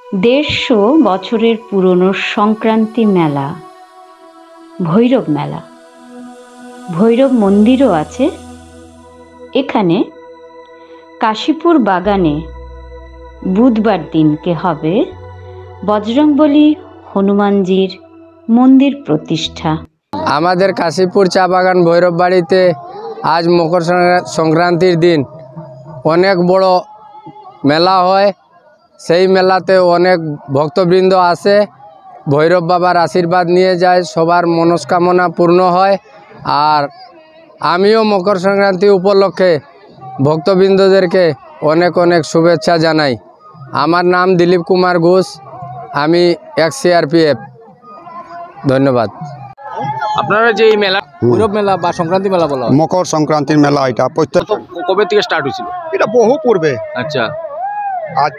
150 বছরের পুরনো সংক্রান্তি মেলা, ভৈরব মেলা। ভৈরব মন্দিরও আছে এখানে। কাশীপুর বাগানে বুধবার দিনকে হবে বজরংবলী হনুমানজির মন্দির প্রতিষ্ঠা। আমাদের কাশীপুর চা বাগান ভৈরব বাড়িতে আজ মকর সংক্রান্তির দিন অনেক বড় মেলা হয়। সেই মেলাতে অনেক ভক্তবৃন্দ আসে, ভৈরব বাবার আশীর্বাদ নিয়ে যায়, সবার মনস্কামনা পূর্ণ হয়। আর আমিও মকর সংক্রান্তি উপলক্ষে ভক্তবৃন্দদেরকে অনেক অনেক শুভেচ্ছা জানাই। আমার নাম দিলীপ কুমার ঘোষ, আমি ex-CRPF। ধন্যবাদ। আপনারা যে এই মেলা ভৈরব মেলা বা সংক্রান্তি মেলা বলা হয়, মকর সংক্রান্তির মেলা, এটা প্রত্যেক কবে থেকে স্টার্ট হয়েছিল? এটা বহু পূর্বে, আচ্ছা, আজ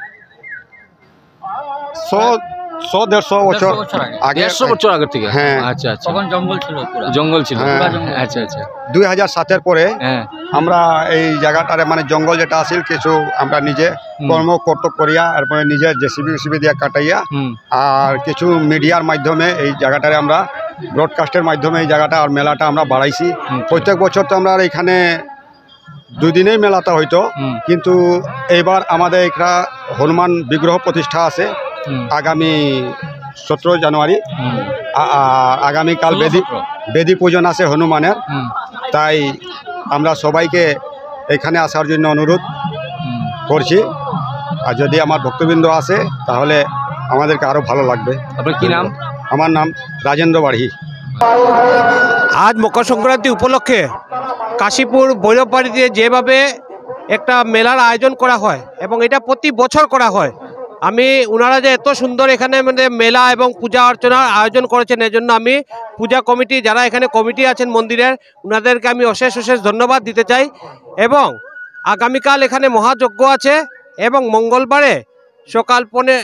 100-150 বছর আগে, 150 বছর আগে থেকে। হ্যাঁ। আচ্ছা আচ্ছা, তখন জঙ্গল ছিল, জঙ্গল ছিল। আচ্ছা আচ্ছা, 2007-এর পরে হ্যাঁ আমরা এই জায়গাটারে মানে জঙ্গল যেটা আছিল কিছু আমরা নিজে কর্ম কর্তব্য করিয়া, এরপরে নিজে জেসিবি দিয়ে কাটাইয়া, আর কিছু মিডিয়ার মাধ্যমে এই জায়গাটারে আমরা ব্রডকাস্টের মাধ্যমে এই জায়গাটা আর মেলাটা আমরা বাড়াইছি। প্রত্যেক বছর তো আমরা এখানে 2 দিনেই মেলাটা হইতো, কিন্তু এবার আমাদের এখানে হনুমান বিগ্রহ প্রতিষ্ঠা আছে আগামী 17 জানুয়ারি। আগামীকাল বেদি পূজন আছে হনুমানের। তাই আমরা সবাইকে এখানে আসার জন্য অনুরোধ করছি, আর যদি আমার ভক্তবৃন্দ আসে তাহলে আমাদেরকে আরও ভালো লাগবে। আপনার কি নাম? আমার নাম রাজেন্দ্র বাড়ি। আজ মকর সংক্রান্তি উপলক্ষে কাশীপুর ভৈরব বাড়িতে যেভাবে একটা মেলার আয়োজন করা হয় এবং এটা প্রতি বছর করা হয়, আমি ওনারা যে এত সুন্দর এখানে মানে মেলা এবং পূজা অর্চনার আয়োজন করেছেন, এর জন্য আমি পূজা কমিটি, যারা এখানে কমিটি আছেন মন্দিরের, ওনাদেরকে আমি অশেষ অশেষ ধন্যবাদ দিতে চাই। এবং আগামীকাল এখানে মহাযজ্ঞ আছে এবং মঙ্গলবারে সকাল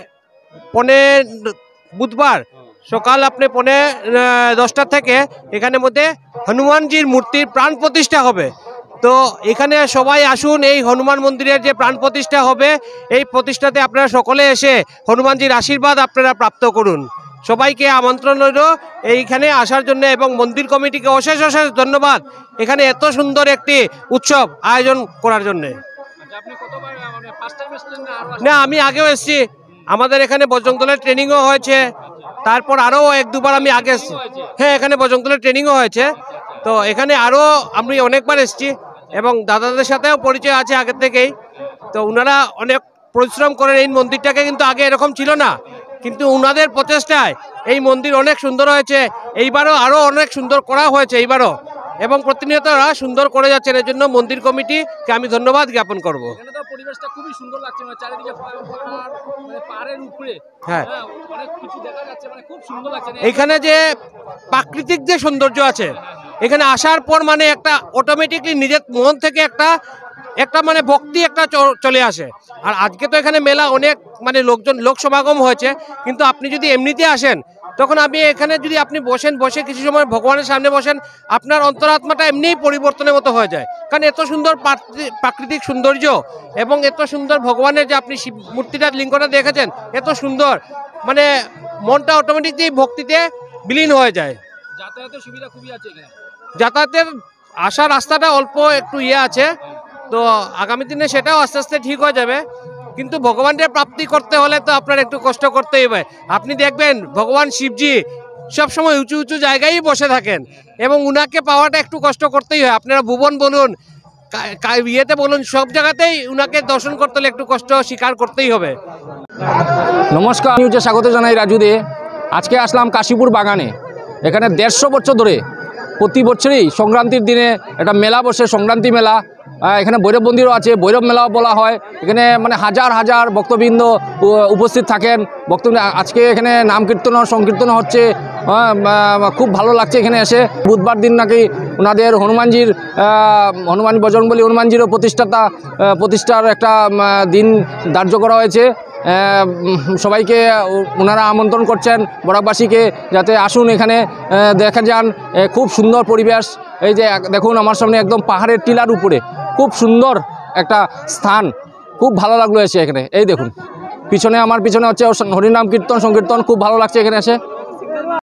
বুধবার সকাল আপনি 10টা থেকে এখানে মধ্যে হনুমানজির মূর্তির প্রাণ প্রতিষ্ঠা হবে। তো এখানে সবাই আসুন, এই হনুমান মন্দিরের যে প্রাণ প্রতিষ্ঠা হবে এই প্রতিষ্ঠাতে আপনারা সকলে এসে হনুমানজির আশীর্বাদ আপনারা প্রাপ্ত করুন। সবাইকে আমন্ত্রণ রইল এইখানে আসার জন্য এবং মন্দির কমিটিকে অশেষ অশেষ ধন্যবাদ এখানে এত সুন্দর একটি উৎসব আয়োজন করার জন্যে। না, আমি আগেও এসেছি, আমাদের এখানে বজরংদলের ট্রেনিংও হয়েছে, তারপর আরও 1-2 বার আমি আগে এসেছি। হ্যাঁ, এখানে বজরংদলের ট্রেনিংও হয়েছে। তো এখানে আরও আমি অনেকবার এসেছি এবং দাদাদের সাথেও পরিচয় আছে আগের থেকেই। তো ওনারা অনেক পরিশ্রম করেন, এই মন্দিরটাকে কিন্তু আগে এরকম ছিল না, কিন্তু ওনাদের প্রচেষ্টায় এই মন্দির অনেক সুন্দর হয়েছে। এইবারও আরও অনেক সুন্দর করা হয়েছে এইবারও, এবং প্রতিনিয়ত ওরা সুন্দর করে যাচ্ছেন। এর জন্য মন্দির কমিটিকে আমি ধন্যবাদ জ্ঞাপন করবো। পরিবেশটা খুবই সুন্দর লাগছে, মানে চারিদিকে পাহাড়ের উপরে হ্যাঁ, অনেক কিছু দেখা যাচ্ছে, মানে খুব সুন্দর লাগছে। এখানে যে প্রাকৃতিক যে সৌন্দর্য আছে, এখানে আসার পর মানে একটা অটোমেটিকলি নিজের মন থেকে একটা মানে ভক্তি একটা চলে আসে। আর আজকে তো এখানে মেলা অনেক মানে লোক সমাগম হয়েছে, কিন্তু আপনি যদি এমনিতে আসেন তখন এখানে যদি আপনি বসে কিছু সময় ভগবানের সামনে বসেন, আপনার অন্তরাত্মাটা এমনিই পরিবর্তনের মতো হয়ে যায়। কারণ এত সুন্দর প্রাকৃতিক সৌন্দর্য এবং এত সুন্দর ভগবানের যে আপনি শিব মূর্তিটার লিঙ্গটা দেখেছেন, এত সুন্দর, মানে মনটা অটোমেটিকলি ভক্তিতে বিলীন হয়ে যায়। যাতায়াতের সুবিধা খুবই আছে এখানে, যাতায়াতের আসার রাস্তাটা অল্প একটু আছে, তো আগামী দিনে সেটাও আস্তে আস্তে ঠিক হয়ে যাবে। কিন্তু ভগবানের প্রাপ্তি করতে হলে তো আপনার একটু কষ্ট করতেই হবে। আপনি দেখবেন ভগবান শিবজি সবসময় উঁচু উঁচু জায়গায় বসে থাকেন এবং উনাকে পাওয়াটা একটু কষ্ট করতেই হয়। আপনারা ভুবন বলুন, ইয়েতে বলুন, সব জায়গাতেই উনাকে দর্শন করতে হলে একটু কষ্ট স্বীকার করতেই হবে। নমস্কার, আমি স্বাগত জানাই রাজু দে। আজকে আসলাম কাশীপুর বাগানে। এখানে 150 বছর ধরে প্রতি বছরই সংক্রান্তির দিনে একটা মেলা বসে, সংক্রান্তি মেলা। এখানে ভৈরব মন্দিরও আছে, ভৈরব মেলাও বলা হয়। এখানে মানে হাজার হাজার ভক্তবৃন্দ উপস্থিত থাকেন। আজকে এখানে নাম কীর্তন সংকীর্তন হচ্ছে, খুব ভালো লাগছে এখানে এসে। বুধবার দিন নাকি ওনাদের হনুমান বজরংবলী হনুমানজিরও প্রতিষ্ঠার একটা দিন ধার্য করা হয়েছে। সবাইকে ওনারা আমন্ত্রণ করছেন বরাকবাসীকে, যাতে আসুন এখানে দেখে যান। খুব সুন্দর পরিবেশ। এই যে দেখুন আমার সামনে একদম পাহাড়ের টিলার উপরে খুব সুন্দর একটা স্থান, খুব ভালো লাগলো এসে এখানে। এই দেখুন আমার পিছনে হচ্ছে হরিনাম কীর্তন সংকীর্তন, খুব ভালো লাগছে এখানে এসে।